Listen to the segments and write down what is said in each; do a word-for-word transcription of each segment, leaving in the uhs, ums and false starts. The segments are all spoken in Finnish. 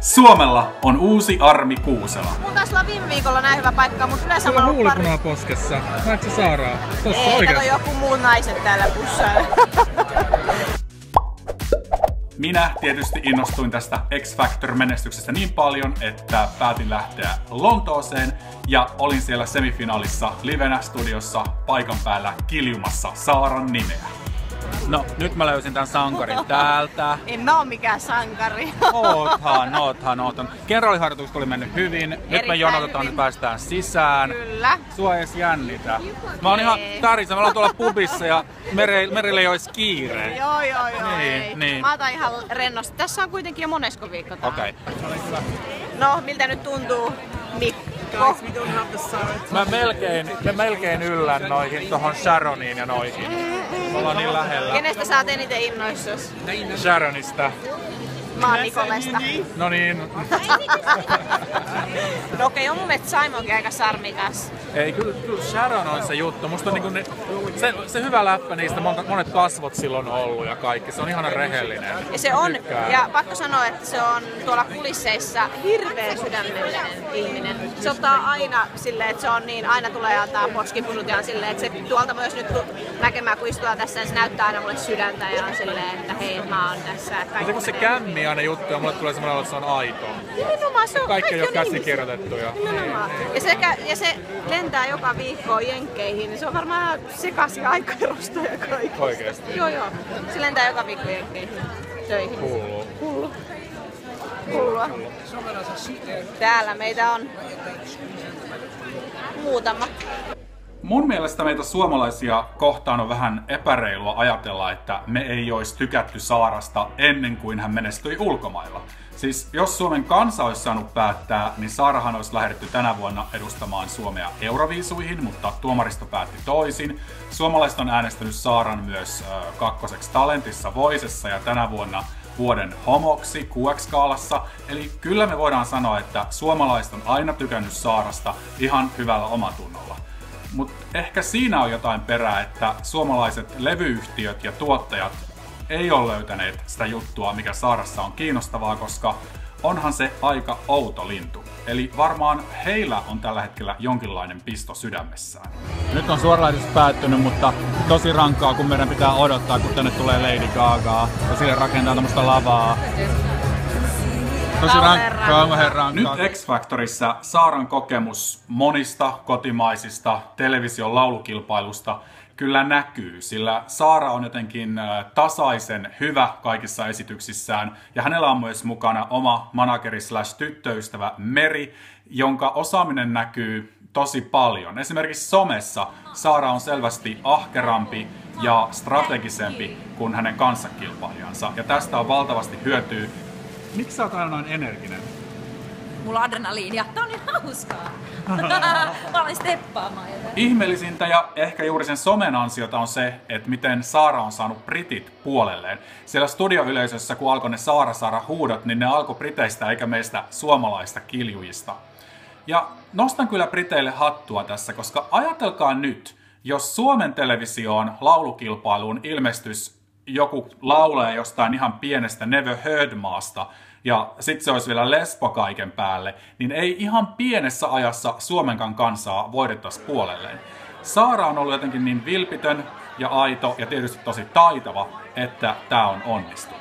Suomella on uusi Armi Kuusela. Mun taisi olla viime viikolla näin hyvä paikka, mutta yleensä Sulla on on ollut huulipunaa poskessa. Näetkö sä Saaraa? Tossa Ei, oikeesti. kato joku muu naiset täällä pussailla. Minä tietysti innostuin tästä X Factor-menestyksestä niin paljon, että päätin lähteä Lontooseen ja olin siellä semifinaalissa livenä studiossa paikan päällä kiljumassa Saaran nimeä. No, nyt mä löysin tän sankarin täältä. En mä oo mikään sankari. Oothan, oothan, oothan. Kenraaliharjoitukset oli mennyt hyvin. Nyt me Erittäin jonotetaan, hyvin. nyt päästään sisään. Kyllä. Sua ei edes jännitä. Mä oon ihan Ei. tärisä, me ollaan tuolla pubissa ja mere, merille ei ois kiire. Joo, joo, joo. Niin, ei. niin. Mä otan ihan rennosti. Tässä on kuitenkin jo monesko viikko tää. Okei. Okay. No, miltä nyt tuntuu, Mikko? Mä melkein, mä melkein yllän noihin tohon Sharoniin ja noihin. Me ollaan niin lähellä. Kenestä sä oot eniten innoissas? Sharonista. Mä oon Nikolesta. No niin. No okei, on mun mielestä Simonkin aika sarmikas. Ei, kyllä, kyllä Sharon on se juttu. Musta on niinku ne, se, se hyvä läppä niistä, monta, monet kasvot silloin ollut ja kaikki. Se on ihanan rehellinen. Ja se on, Tykkään. ja pakko sanoa, että se on tuolla kulisseissa hirveän sydämellinen ihminen. Se ottaa aina silleen, että se on niin, aina tulee antaa poskipusut ja silleen, että se tuolta myös nyt näkemään, kun istuu tässä, niin se näyttää aina mulle sydäntä ja on silleen, että hei, mä oon tässä. Mutta kun se kämmii aina juttuja, mulle tulee semmoinen olo, että se on aito. Nimenomaan, se on Kaikki ei ole ihmisiä. käsikirjoitettuja. Nimenomaan. Ja se, ja se lentää joka viikko jenkkeihin, niin se on varmaan sekaisin aikaerosta ja kaikki. Oikeesti? Joo, joo. Se lentää joka viikko jenkkeihin töihin. Kuuluu. Hullu. Hullua. Täällä meitä on muutama. Mun mielestä meitä suomalaisia kohtaan on vähän epäreilua ajatella, että me ei olisi tykätty Saarasta ennen kuin hän menestyi ulkomailla. Siis jos Suomen kansa olisi saanut päättää, niin Saarahan olisi lähdetty tänä vuonna edustamaan Suomea Euroviisuihin, mutta tuomaristo päätti toisin. Suomalaiset on äänestänyt Saaran myös äh, kakkoseksi Talentissa Voicessa ja tänä vuonna vuoden homoksi Q X-skaalassa. Eli kyllä me voidaan sanoa, että suomalaiset on aina tykännyt Saarasta ihan hyvällä omatunnolla. Mutta ehkä siinä on jotain perää, että suomalaiset levyyhtiöt ja tuottajat ei ole löytäneet sitä juttua, mikä Saarassa on kiinnostavaa, koska onhan se aika outo lintu. Eli varmaan heillä on tällä hetkellä jonkinlainen pisto sydämessään. Nyt on suoralähetys päättynyt, mutta tosi rankkaa, kun meidän pitää odottaa, kun tänne tulee Lady Gagaa ja sille rakentaa tämmöstä lavaa. Tosi rankkaa, kauhean rankkaa. Nyt X Factorissa Saaran kokemus monista kotimaisista television laulukilpailusta kyllä näkyy, sillä Saara on jotenkin tasaisen hyvä kaikissa esityksissään ja hänellä on myös mukana oma manageri slash tyttöystävä Meri, jonka osaaminen näkyy tosi paljon. Esimerkiksi somessa Saara on selvästi ahkerampi ja strategisempi kuin hänen kanssakilpailijansa ja tästä on valtavasti hyötyä. Miksi sä oot aina noin energinen? Mulla on adrenaliinia. Tää on niin hauskaa. Mä aloin steppaamaan jotain. Ihmeellisintä ja ehkä juuri sen somen ansiota on se, että miten Saara on saanut britit puolelleen. Siellä studioyleisössä, kun alkoi ne Saara Saara huudot, niin ne alkoi briteistä eikä meistä suomalaista kiljujista. Ja nostan kyllä briteille hattua tässä, koska ajatelkaa nyt, jos Suomen televisioon laulukilpailuun ilmestys joku laulee jostain ihan pienestä Never Heard maasta, ja sit se olisi vielä lesbo kaiken päälle, niin ei ihan pienessä ajassa Suomenkaan kansaa voidettaisi puolelleen. Saara on ollut jotenkin niin vilpitön ja aito ja tietysti tosi taitava, että tää on onnistunut.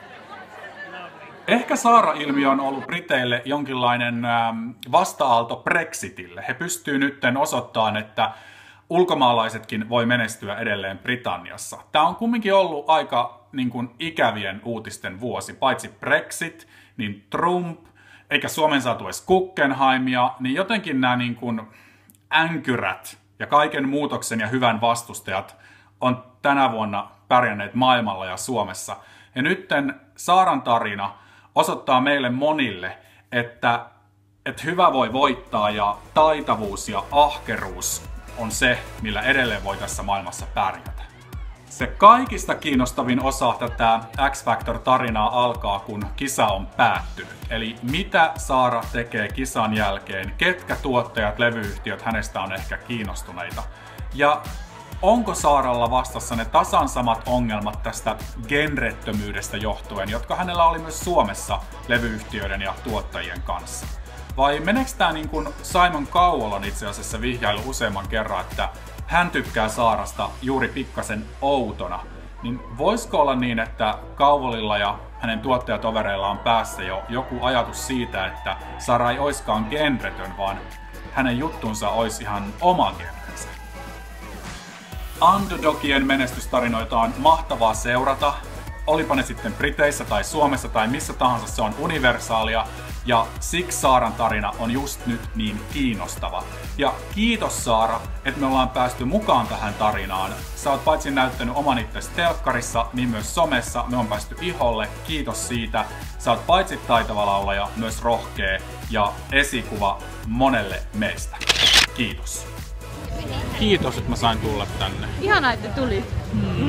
Ehkä Saara-ilmiö on ollut briteille jonkinlainen ähm, vasta-aalto Brexitille. He pystyy nytten osoittamaan, että ulkomaalaisetkin voi menestyä edelleen Britanniassa. Tämä on kumminkin ollut aika niin kuin, ikävien uutisten vuosi. Paitsi Brexit, niin Trump, eikä Suomen saatu edes Guggenheimia, niin jotenkin nämä niin kuin, änkyrät ja kaiken muutoksen ja hyvän vastustajat on tänä vuonna pärjänneet maailmalla ja Suomessa. Ja nytten Saaran tarina osoittaa meille monille, että, että hyvä voi voittaa ja taitavuus ja ahkeruus on se, millä edelleen voi tässä maailmassa pärjätä. Se kaikista kiinnostavin osa tätä X Factor-tarinaa alkaa, kun kisa on päättynyt. Eli mitä Saara tekee kisan jälkeen, ketkä tuottajat, levyyhtiöt hänestä on ehkä kiinnostuneita. Ja onko Saaralla vastassa ne tasan samat ongelmat tästä genrettömyydestä johtuen, jotka hänellä oli myös Suomessa levyyhtiöiden ja tuottajien kanssa? Vai meneekö tää niin kuin Simon Cowell on itse asiassa vihjailu useamman kerran, että hän tykkää Saarasta juuri pikkasen outona? Niin voisiko olla niin, että Cowellilla ja hänen tuottajatovereillaan on päässä jo joku ajatus siitä, että Saara ei oiskaan genretön, vaan hänen juttunsa olisi ihan oma genrensä? Underdogien menestystarinoita on mahtavaa seurata. Olipa ne sitten Briteissä tai Suomessa tai missä tahansa, se on universaalia. Ja siksi Saaran tarina on just nyt niin kiinnostava. Ja kiitos Saara, että me ollaan päästy mukaan tähän tarinaan. Sä oot paitsi näyttänyt oman itsesi telkkarissa, niin myös somessa. Me on päästy iholle. Kiitos siitä. Sä oot paitsi taitava laulaja, myös rohkea ja esikuva monelle meistä. Kiitos. Kiitos, että mä sain tulla tänne. Ihanaa, että tulit. Mm.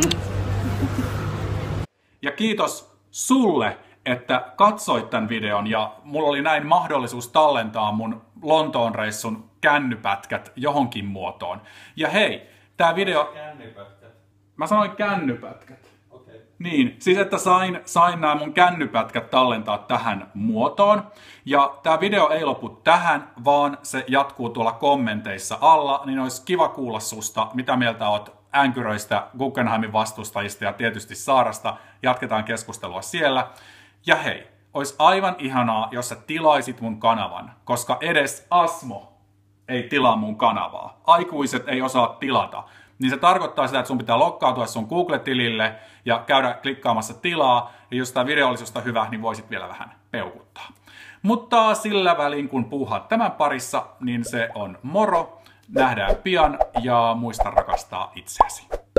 Ja kiitos sulle, että katsoit tämän videon ja mulla oli näin mahdollisuus tallentaa mun Lontoon reissun kännypätkät johonkin muotoon. Ja hei, tää video... Kännypätkät. Mä sanoin kännypätkät. Okei. Okay. Niin, siis että sain, sain nämä mun kännypätkät tallentaa tähän muotoon. Ja tää video ei lopu tähän, vaan se jatkuu tuolla kommenteissa alla, niin olisi kiva kuulla susta, mitä mieltä oot änkyröistä, Guggenheimin vastustajista ja tietysti Saarasta. Jatketaan keskustelua siellä. Ja hei, olisi aivan ihanaa, jos sä tilaisit mun kanavan, koska edes Asmo ei tilaa mun kanavaa. Aikuiset ei osaa tilata. Niin se tarkoittaa sitä, että sun pitää lokkautua sun Google-tilille ja käydä klikkaamassa tilaa. Ja jos tää video olisi josta hyvä, niin voisit vielä vähän peukuttaa. Mutta sillä välin, kun puuhaat tämän parissa, niin se on moro. Nähdään pian ja muista rakastaa itseäsi.